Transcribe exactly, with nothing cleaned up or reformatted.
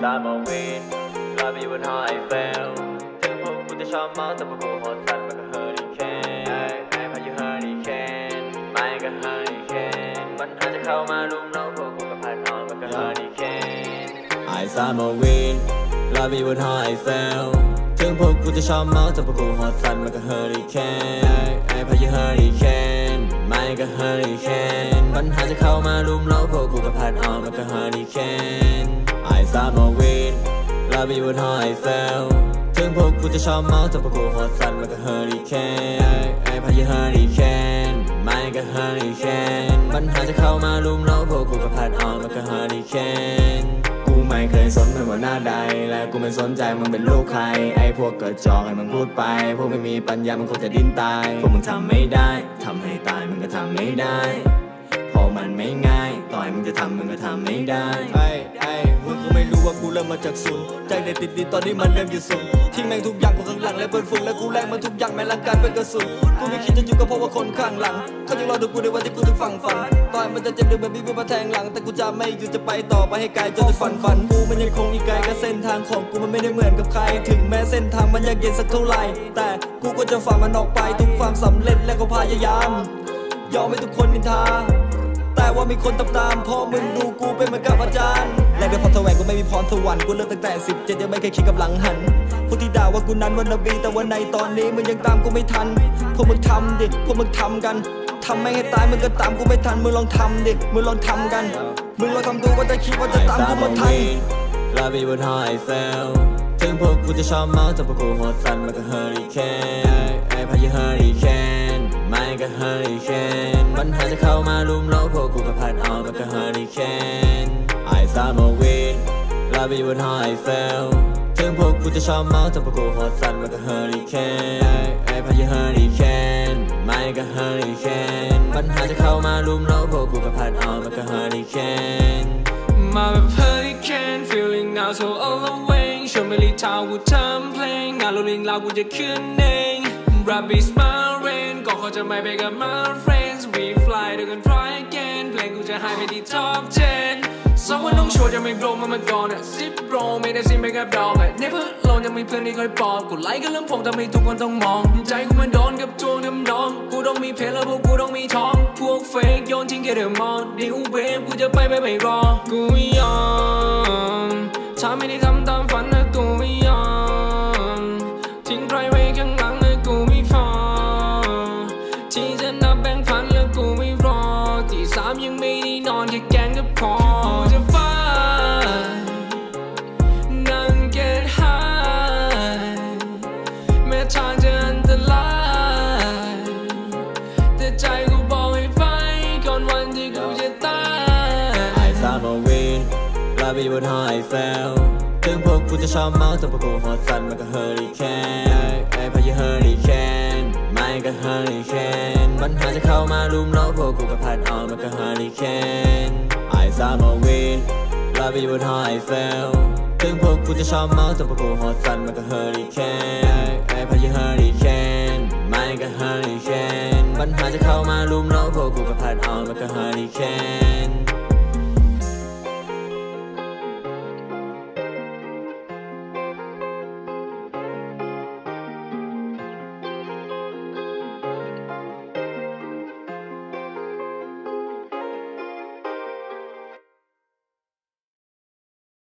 ซาโมวินลอยไปอยู่บนหอไอเฟลถึงพวกกูจะชอบเมาแต่พวกกูโหดสัตว์มันก็เฮอริเคนไอพายุเฮอริเคนไม่ก็เฮอริเคนปัญหาจะเข้ามารุมเราพวกกูก็พัดออนมันก็เฮอริเคนไอซาโมวินลอยไปอยู่บนหอไอเฟลถึงพวกกูจะชอบเมาแต่พวกกูโหดสัตว์มันก็เฮอริเคนไอพายุเฮอริเคนไม่ก็เฮอริเคนปัญหาจะเข้ามารุมเราพวกกูก็พัดออนมันก็เฮอริเคนไอซาโมวินลอยไปอยู่บนหอไอเฟลถึงพวกกูจะชอบเมาแต่พวกกูโหดสัตว์มันก็เฮอริเคนไอพายุเฮอริเคนไม่ก็เฮอริเคนปัญหาจะเข้ามารุมเราพวกกูก็พัดออนมันก็เฮอริเคนกูไม่เคยสนมันว่าหน้าใดและกูไม่สนใจมึงเป็นลูกใครไอพวกเกิดจอกให้มึงพูดไปพวกไม่มีปัญญามึงคงจะดิ้นตายพวกมึงทำไม่ได้ทำให้ตายมึงก็ทำไม่ได้เพราะมันไม่ง่ายต่อยมึงจะทำมึงก็ทำไม่ได้ไอ้ไอ้มึงคงไม่รู้ว่ากูเริ่มมาจากศูนย์ใจเด็ดติดดินตอนนี้มันเริ่มอยู่สูงทิ้งแม่งทุกอย่างพวกข้างหลังและเปิดฝุ่นและกูแรงมันทุกอย่างแม่งร่างกายเป็นกระสุนกูไม่คิดจะอยู่กับเพราะว่าคนข้างหลังเขาจะรอดูกูในวันที่กูถึงฝั่งฝันต่อยมันจะเจ็บเดือดแบบนี้มาแทงหลังแต่กูจะไม่หยุดจะไปต่อไปให้ไกลจนจะฝันฝันกูมันยังคงอีกไกลกับเส้นทางของกูมันไม่ได้เหมือนกับใครถึงแม้เส้นทางมันยากเย็นสักเท่าไหร่แต่กูก็จะฝ่ามันออกไปทุกความสำเร็จและก็พยายามยอมให้ทุกคนนินทาแต่ว่ามีคนตามตามเพราะมึงดูกูเป็นเหมือนกับอาจารย์และด้วยความแสวงกูไม่มีพรสวรรค์กูเลิกตั้งแต่สิบเจ็ดยังไม่เคยคิดกับหลังหันพวกที่ด่าว่ากูนั้นวันนบีแต่ว่าในตอนนี้มึงยังตามกูไม่ทันพวกมึงทำดิพวกมึงทำกันทำไม่ให้ตายมึงก็ตามกูไม่ทันมึงลองทำดิมึงลองทำกันมึงลองทำดูว่าจะคิดว่าจะตามกูมาทันลอยไปบนหอไอเฟลถึงพวกกูจะชอบเมาแต่พวกกูโหดสัตว์มันก็เฮอริเคนไอพายุเฮอริเคนไม่ก็เฮอริเคนปัญหาจะเข้ามารุมเราพวกกูก็พัดออนมันก็เฮอริเคนไอซาโมวินลอยไปบนหอไอเฟลถึงพวกกูจะชอบเมาแต่พวกกูโหดสัตว์มันก็เฮอริเคนไอพายุเฮอริเคนไม่ก็เฮอริเคนปัญหาจะเข้ามารุมเราพวกกูก็พัดออนมันก็เฮอริเคนมาแบบ hurricane feeling now so overwhelming ชวนไม่รีทาวกูทำเพลงงานโรลลิ่งลาวกูจะขึ้นเอง Rabbi smile rain ก็เขาจะไม่ไปกับ my friends we fly ด้วยกัน try again เพลงกูจะหายไปที่ top ten สองวันต้องโชว์จะไม่โปรมาเมื่อก่อนอะซิปโปรไม่ได้ซิมไปกับดอกอะ never alone ยังมีเพื่อนที่คอยปลอบกูไล่กันเรื่องผมทำให้ทุกคนต้องมองใจกูมันโดนกับทวงทำนองกูต้องมีเพลแล้วพวกกูต้องมีทองพวกเฟกโยนทิ้งแค่เดือดมองดิวเวฟกูจะไปไปไม่รอกูไม่ยอมถ้าไม่ได้ทำตามฝันนะกูไม่ยอมทิ้งใครไว้ข้างหลังนะกูไม่พอที่จะนับแบงค์พันแล้วกูไม่รอที่สามยังไม่ได้นอนแค่แกงก็พอกูจะฟ้านั่ง get high แม้ทางจะอันตรายแต่ใจกูบอกให้ไปก่อนวันที่กูจะตายไอซาโมวินลอยไปบนหอไอเฟลถึงพวกกูจะชอบเมาแต่พวกกูโหดสัตว์มันก็เฮอริเคนไอพายุเฮอริเคนไม่ก็เฮอริเคนปัญหาจะเข้ามารุมเราพวกกูก็พัดออนมันก็เฮอริเคนไอซาโมวินลอยไปบนหอไอเฟลถึงพวกกูจะชอบเมาแต่พวกกูโหดสัตว์มันก็เฮอริเคนไอพายุเฮอริเคนไม่ก็เฮอริเคนปัญหาจะเข้ามารุมเราพวกกูก็พัดออนมันก็เฮอริเคน